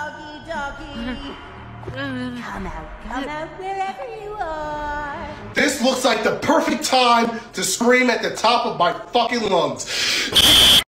doggy, doggy. Come out wherever you are. This looks like the perfect time to scream at the top of my fucking lungs.